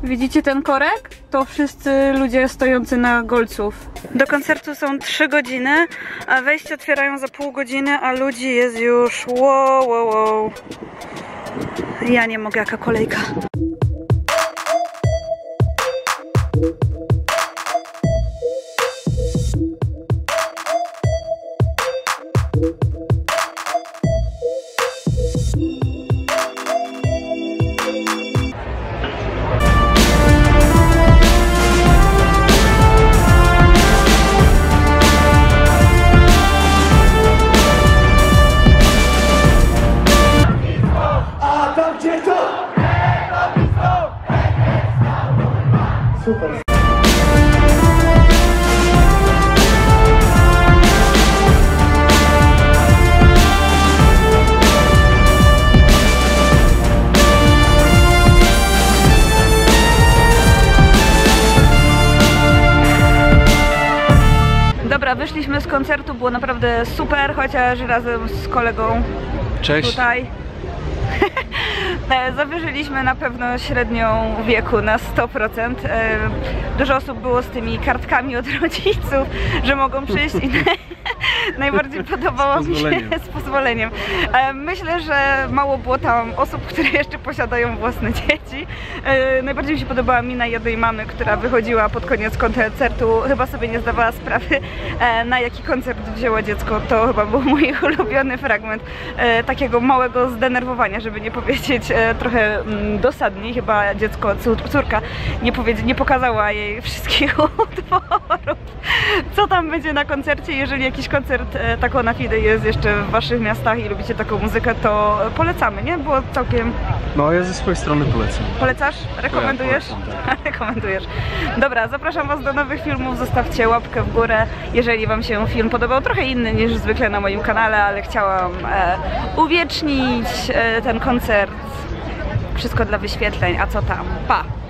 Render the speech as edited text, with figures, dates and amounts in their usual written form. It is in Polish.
Widzicie ten korek? To wszyscy ludzie stojący na golców. Do koncertu są 3 godziny, a wejście otwierają za pół godziny, a ludzi jest już wow. Ja nie mogę, jaka kolejka. Super. Dobra, wyszliśmy z koncertu, było naprawdę super, chociaż razem z kolegą tutaj zawyżyliśmy na pewno średnią wieku na 100%. Dużo osób było z tymi kartkami od rodziców, że mogą przyjść i najbardziej podobało mi się z pozwoleniem. Myślę, że mało było tam osób, które jeszcze posiadają własne dzieci. Najbardziej mi się podobała mina jednej mamy, która wychodziła pod koniec koncertu, chyba sobie nie zdawała sprawy, na jaki koncert wzięło dziecko. To chyba był mój ulubiony fragment takiego małego zdenerwowania, żeby nie powiedzieć trochę dosadniej. Chyba dziecko, córka nie pokazała jej wszystkich utworów, co tam będzie na koncercie. Jeżeli jakiś koncert taką na fide jest jeszcze w waszych miastach i lubicie taką muzykę, to polecamy, nie? Było całkiem... No, ja ze swojej strony polecam. Polecasz? Rekomendujesz? Ja polecam, tak. Rekomendujesz. Dobra, zapraszam was do nowych filmów, zostawcie łapkę w górę, jeżeli wam się film podobał. Trochę inny niż zwykle na moim kanale, ale chciałam uwiecznić ten koncert. Wszystko dla wyświetleń, a co tam? Pa!